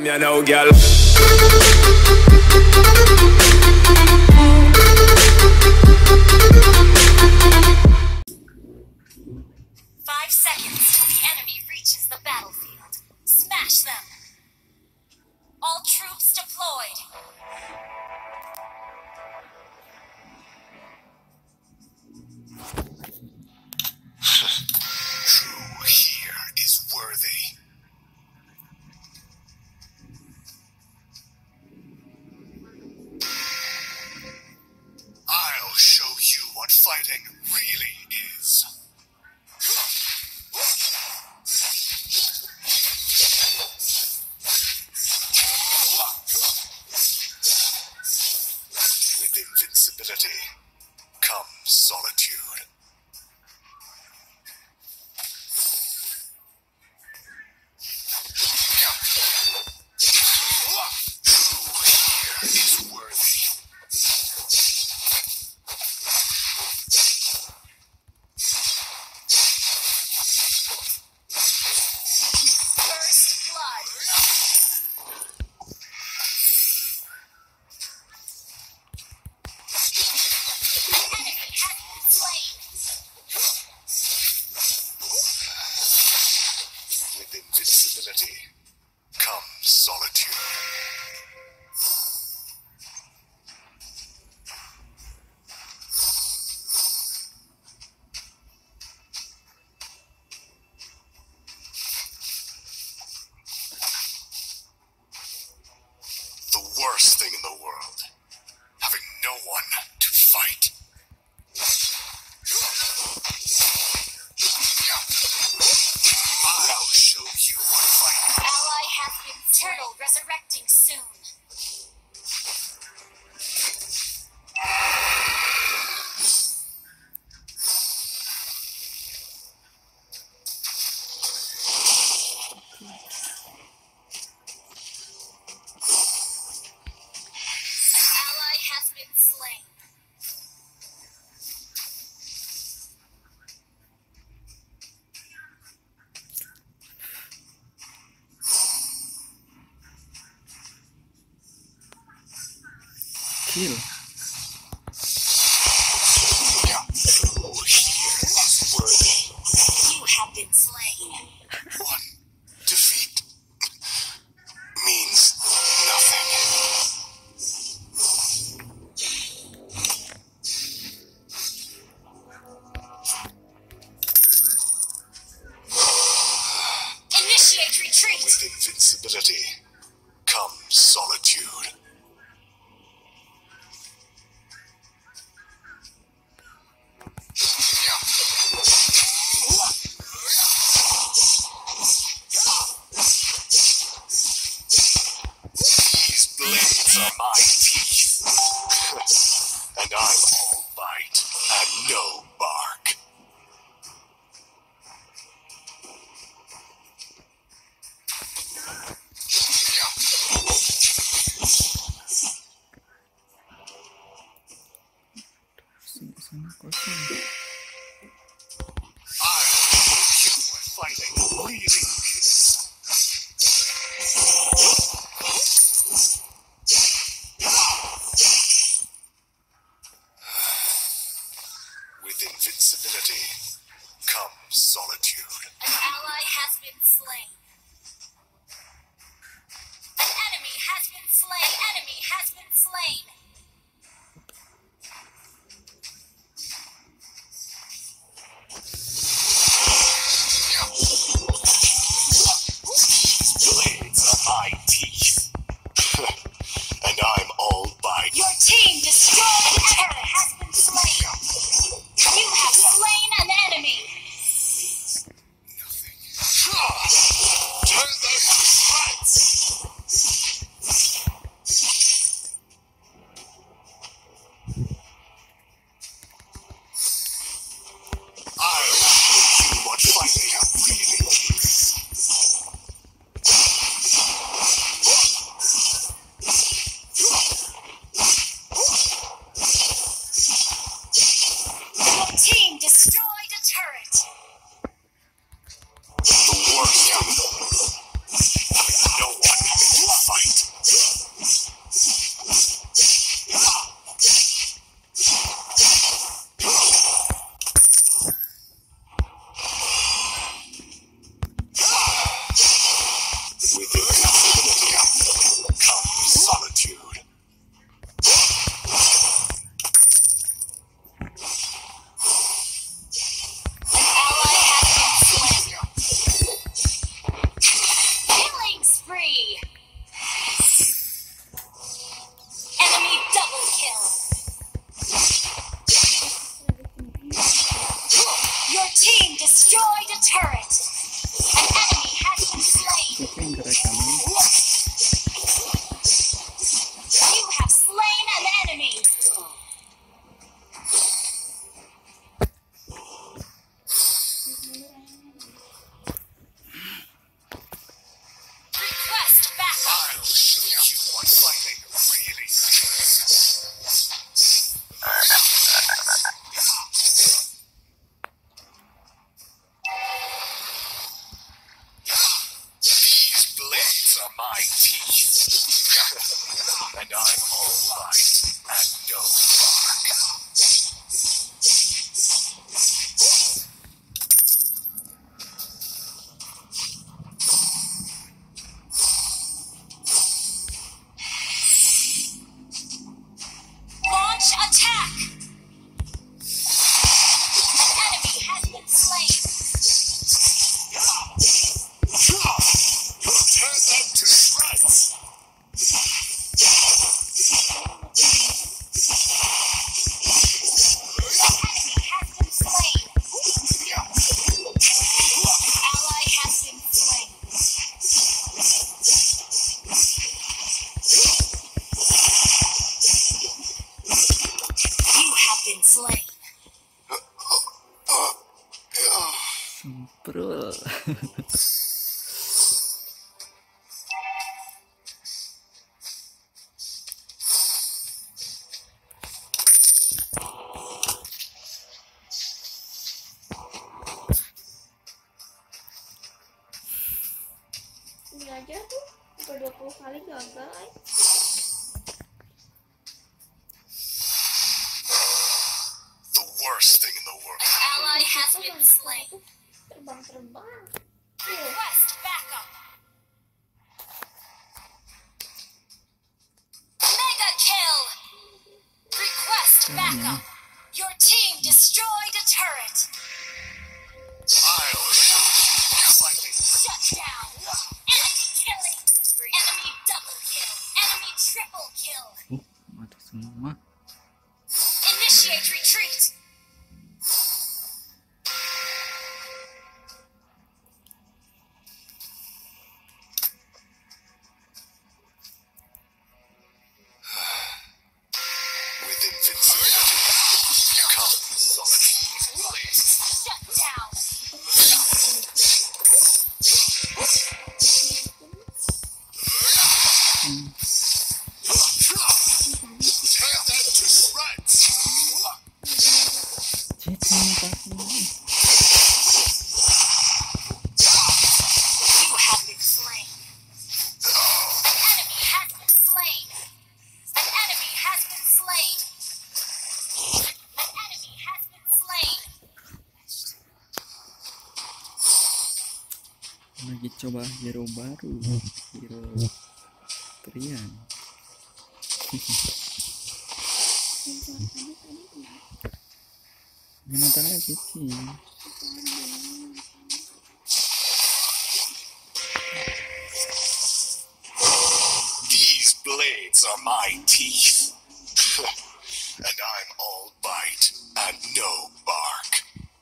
You know, girl. 5 seconds till the enemy reaches the battlefield. Smash them! All troops deployed! Who here is worthy? I'll show you what fighting really is. With invincibility comes solitude. Who here is worthy? First blood! Enemy has been slain! With invincibility comes solitude. The worst thing in the world, having no one to fight. I'll show you what fighting. Ally has been turtle resurrecting soon. An ally has been slain. Kill. Who here is worthy? You have been slain. One defeat means nothing. Initiate retreat! With invincibility comes solitude. These blades are my teeth. And I'm all bite and no bark. Es una cosa. I'll show you what fighting really is. blades are my teeth, and I'm all bite and no bark. Launch attack! An enemy has been slain. Turn them to shreds. Enemy has been slain. An ally has been slain. You have been slain. Semprul. Ini aja tuh sampai 20 kali gagal. The worst thing in the world. Ally has Aku been banyak slain. tuh terbang-terbang. Request backup. Mega kill. Request backup. Your team destroyed a turret. I'll show you fighting. Shut down. Enemy killing. Enemy double kill. Enemy triple kill. Mati semua. Initiate retreat. With invincibility comes blades. Shut down. Tear them to shreds. Cici mataku. You have been slain. An enemy has been slain. An enemy has been slain. An enemy has been slain. Lagi coba hero baru, hero Trian. Gimana lagi sih? These blades are my teeth, and I'm all bite and no bark.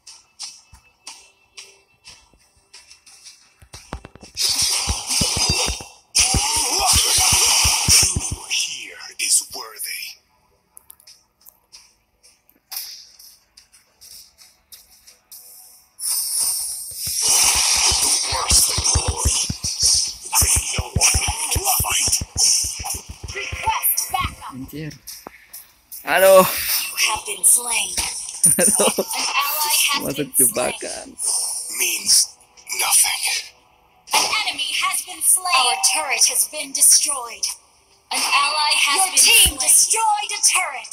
Who here is worthy? The worst thing in the world. Having no one to fight. Request backup. Anjir. Aduh. You have been slain. Aduh. An ally has Masuk been slain. jebakan. Means nothing. An enemy has been slain. Our turret has been destroyed. An ally has Your been team slain. Destroyed a turret.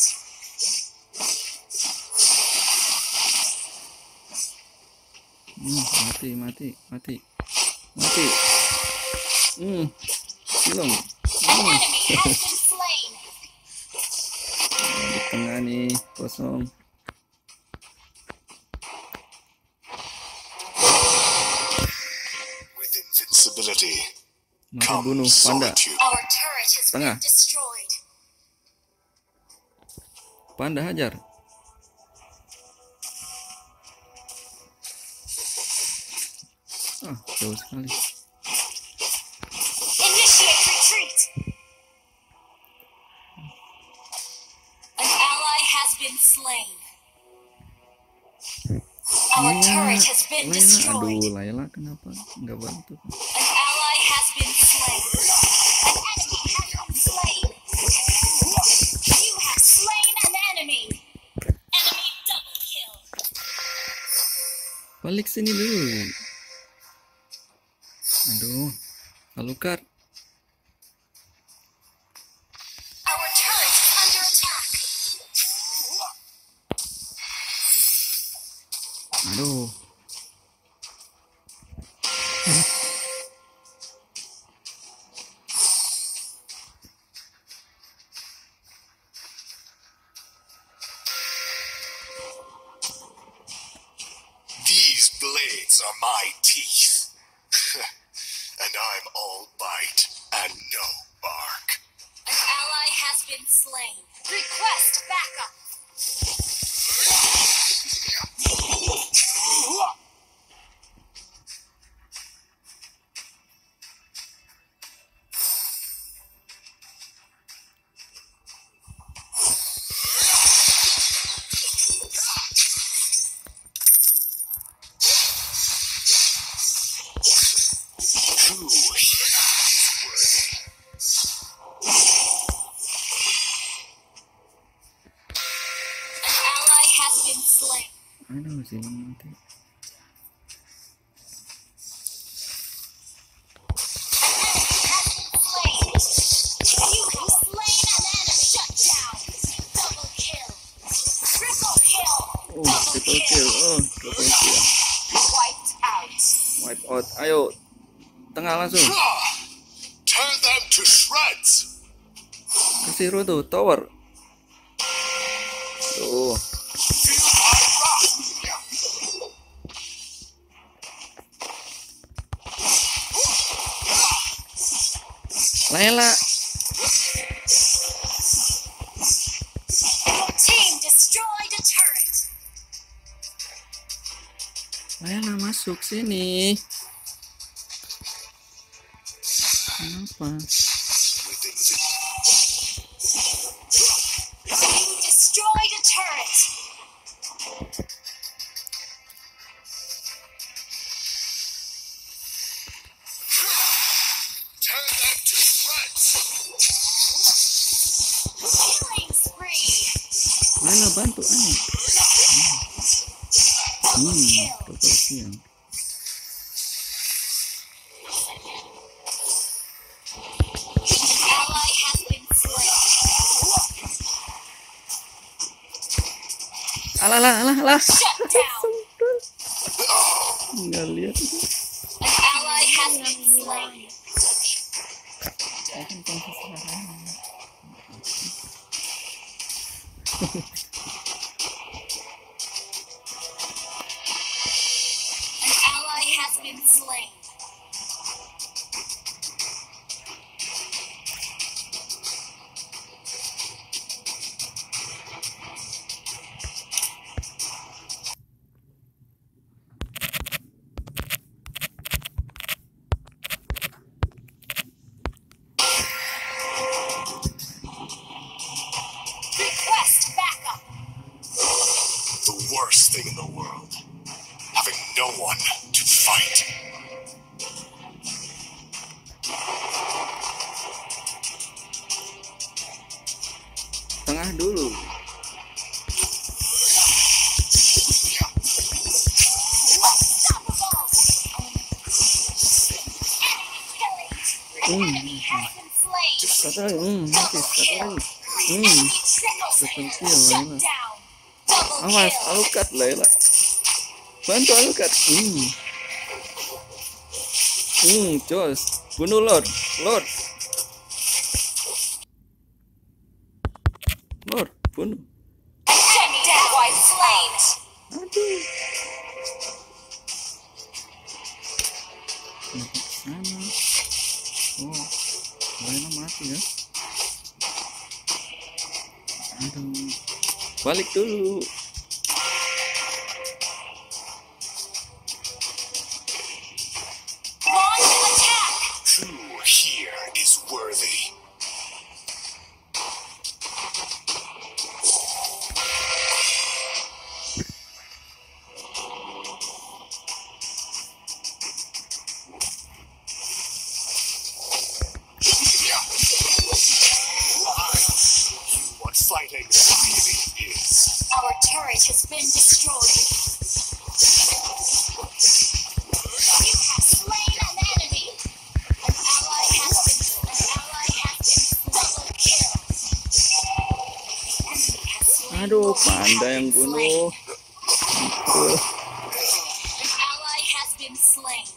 Mati. Belum. An enemy has been slain. Di tengah nih kosong. With invincibility Mari bunuh comes panda. solitude. Our turret has Tengah. been destroyed. Panda hajar. Jauh sekali. Initiate retreat. An ally has been slain. Our turret has been destroyed. Aduh, Layla kenapa nggak bantu? An ally has been slain. An enemy has been slain. You have slain an enemy. Enemy double kill. Balik sini dulu. Aduh, Alucard. my teeth. And I'm all bite and no bark. An ally has been slain. Request backup. Who here is worthy? An ally has been slain. Aduh, sini mati. You have slain an enemy. Shut down. Double kill. Triple kill. Oh, Double triple kill. kill. Oh, triple kill. Wiped out. Wipe out. Ayo, tengah langsung. Turn them to shreds. Kasih hero tuh, tower. Tuh. Feel my wrath. Layla. Team destroyed a turret. Layla masuk sini. Kenapa? Within the You destroyed a turret. turn them to shreds. Killing spree. Layla bantu aneh. Double kill. Triple kill. Ally has been slain. Alah, alah, alah, alah. Shut down. Nggak lihat. An ally has been slain. An ally has been slain. Request backup. The worst thing in the world. Having no one to fight. Tengah dulu. Unstoppable. Enemy has been slain. Satu lagi. Mati. Double Satu kill. lagi. Enemy triple Triple kill. kill, Shut Layla. down. Double Awas, kill. Alucard Layla. Bantu Alucard. Jos. Bunuh Lord. Lord, bunuh. Shut down. White slain. Aduh. Kenapa kesana? Oh, Layla mati ya. Aduh. Balik dulu. Launch attack. Who here is worthy? What fighting really is. Our turret has been destroyed. You have slain an enemy. An ally has been double kill. Enemy has slain. Aduh, panda yang bunuh. An ally has been slain.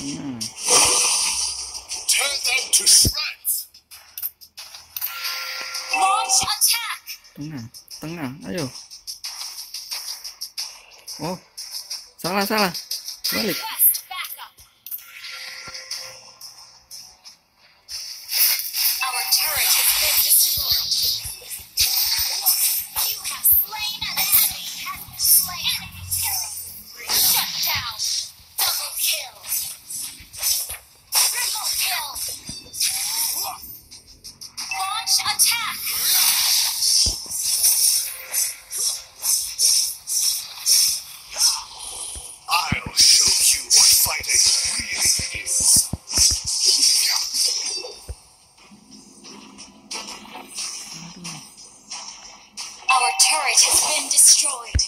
Nah. Tear them to shreds. Launch attack. Tengah, ayo. Oh, salah. Balik. Request backup. Our turret has been destroyed. You have slain an enemy. Has been slain. Shut down. Double kill. Triple kill. Launch attack. I'll show you what fighting really is. Our turret has been destroyed.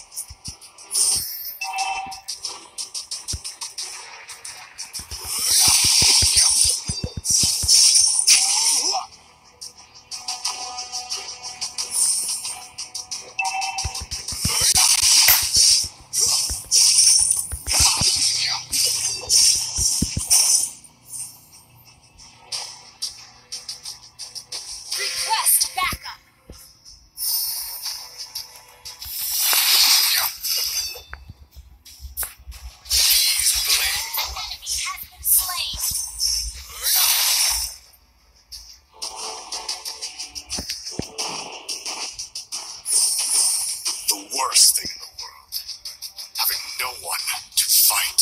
Request backup. An enemy has been slain. The worst thing in the world. Having no one to fight.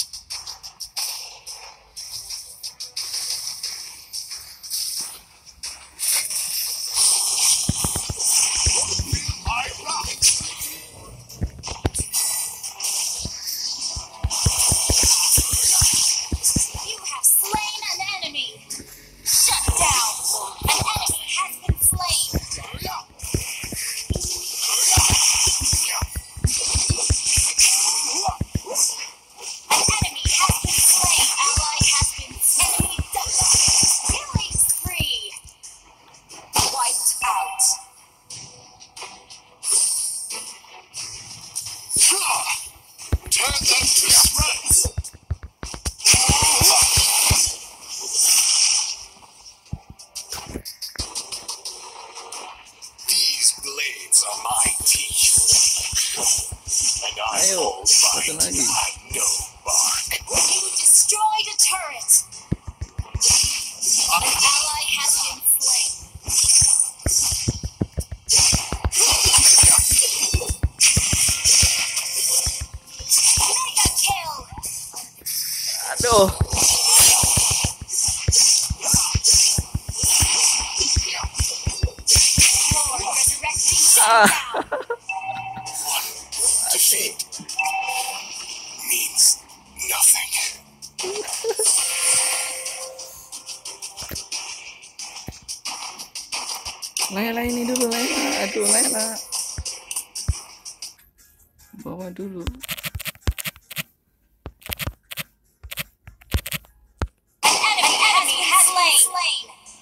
I rock. You have slain an enemy. Shut down. An enemy has been slain. An enemy has been slain. Ally has been slain. Enemy double. Killing spree. Wiped out. Turn them to shreds. These blades are my teeth. And I'm Ayo, all satu bite lagi. and no bark. You destroyed a turret. An ally has been slain. Mega kill. Aduh. Lord resurrecting Ah. down. One defeat means nothing. Layla ini dulu, Layla. Aduh, Layla. Bawa dulu. An enemy has been slain.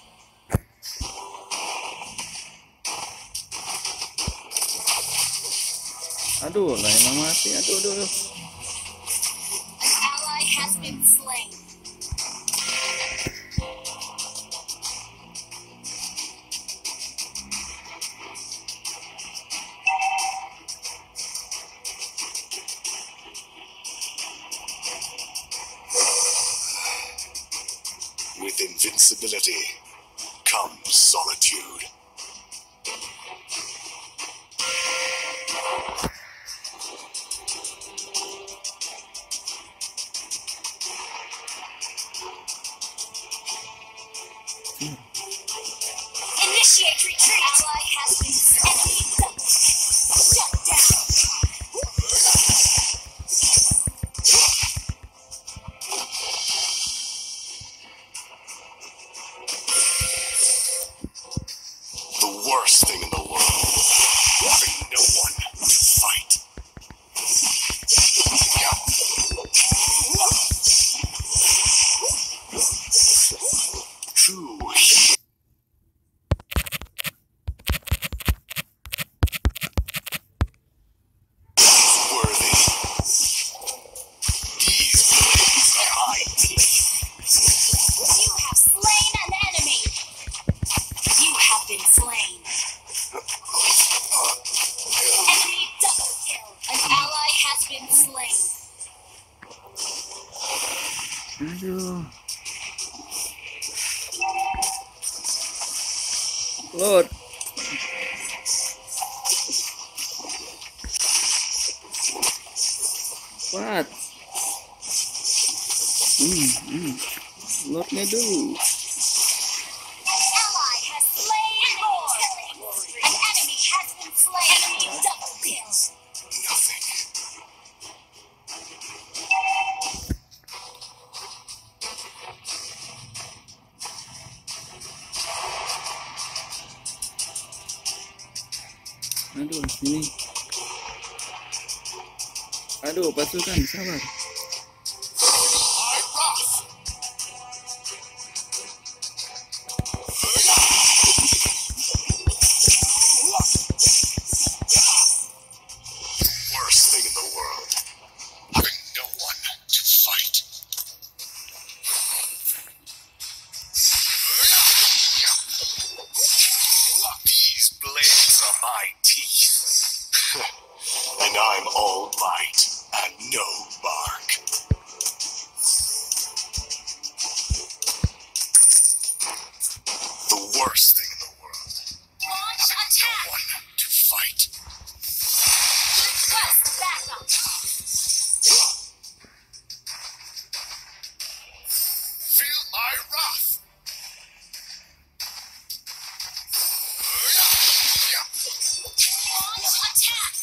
Aduh, Layla mati. Aduh. An ally has been slain. With invincibility comes solitude. Initiate retreat. Ally has been slain. Enemy double. Shut down. The worst thing in the world. Having no one to fight. Aduh. Lord. What? Lordnya dulu. An ally has slain more. An enemy has been slain. Enemy double kill. Nothing. Aduh, ini. Aduh, pasukan, sabar. Worst thing in the world. Having no one to fight. These blades are my teeth. And I'm all bite and no bark. The worst thing in the world. Launch No attack. one to fight. Request backup. Feel my wrath. Launch attack.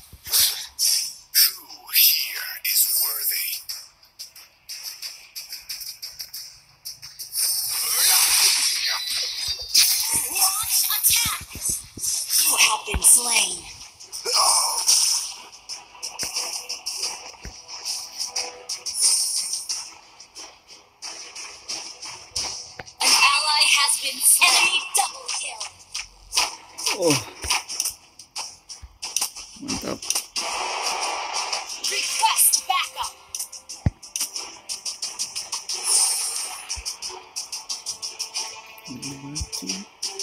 Who here is worthy? Launch attack. You have been slain. An ally has been slain. Enemy double kill. Oh. Mantap. Request backup. Ini mati.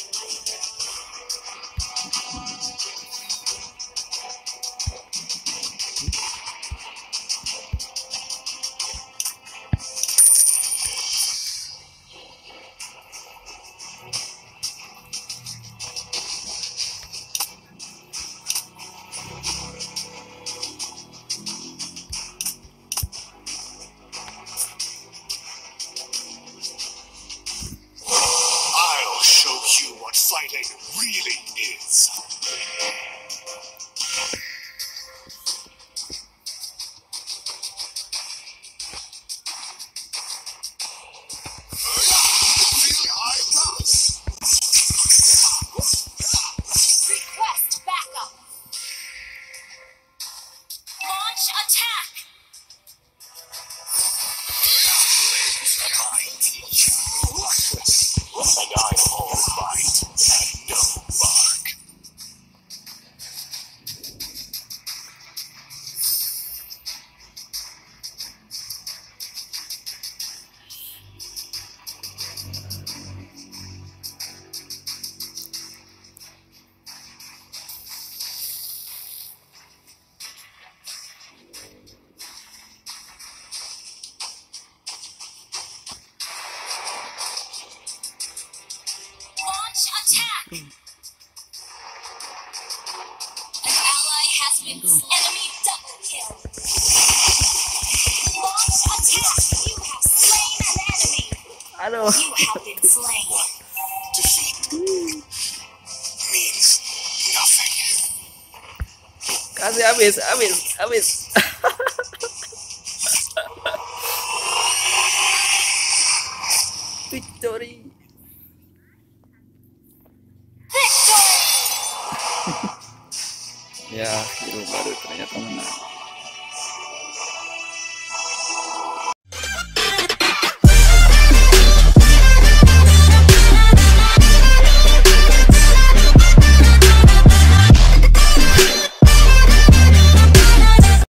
I'll show you what fighting really is. Feel my wrath. Request backup. Launch attack. Blades are my teeth. And I'm all bite and no bark. Launch attack. An ally has been enemy double kill. Launch attack. You have slain an enemy. Aduh. You have been slain. Defeat means nothing. Kasih habis. Victory. Victory. Ya, hero baru ternyata menang.